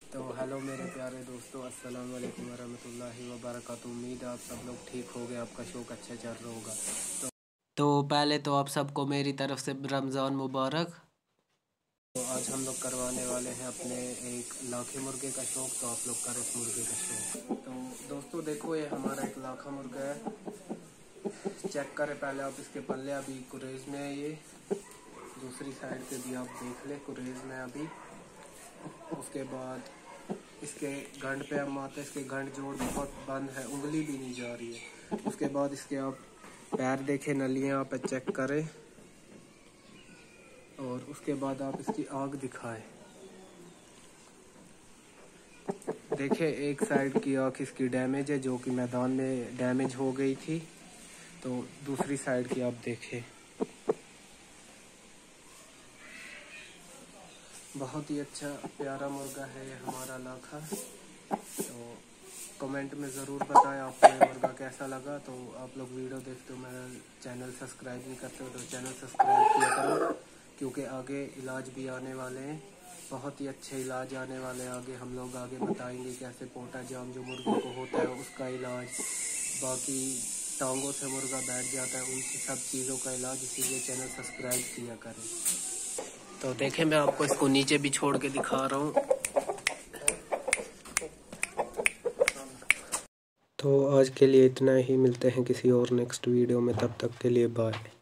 तो हेलो मेरे प्यारे दोस्तों, अस्सलाम वालेकुम वरहमतुल्लाहि वबरकातुहू। उम्मीद है आप सब लोग ठीक होंगे, आपका शौक अच्छा चल रहा होगा। तो पहले तो आप सबको मेरी तरफ से रमज़ान मुबारक। तो आज हम लोग करवाने वाले हैं अपने एक लाखे मुर्गे का शौक, तो आप लोग करें इस मुर्गे का शौक। तो दोस्तों देखो, ये हमारा एक लाखा मुर्गा है। चेक करें पहले आप इसके पल्ले, अभी कुरेज में है ये। दूसरी साइड पे भी आप देख ले, कुरेज में अभी। उसके बाद इसके गंड पे हम आते हैं, इसके गंड जोड़ बहुत बंद है, उंगली भी नहीं जा रही है। उसके बाद इसके आप पैर देखें, नलियाँ आप चेक करें, और उसके बाद आप इसकी आँख दिखाएं। देखें, एक साइड की आँख इसकी डैमेज है, जो कि मैदान में डैमेज हो गई थी। तो दूसरी साइड की आप देखें। बहुत ही अच्छा प्यारा मुर्गा है ये हमारा लाखा। तो कमेंट में ज़रूर बताएं आपको ये मुर्गा कैसा लगा। तो आप लोग वीडियो देखते हो, मेरा चैनल सब्सक्राइब नहीं करते हो तो चैनल सब्सक्राइब किया करो, क्योंकि आगे इलाज भी आने वाले हैं, बहुत ही अच्छे इलाज आने वाले हैं। आगे हम लोग आगे बताएंगे कैसे पोटा जाम जो मुर्गे को होता है उसका इलाज, बाकी टांगों से मुर्गा बैठ जाता है उन सब चीज़ों का इलाज। इसीलिए चैनल सब्सक्राइब किया करें। तो देखें, मैं आपको इसको नीचे भी छोड़ के दिखा रहा हूँ। तो आज के लिए इतना ही, मिलते हैं किसी और नेक्स्ट वीडियो में, तब तक के लिए बाय।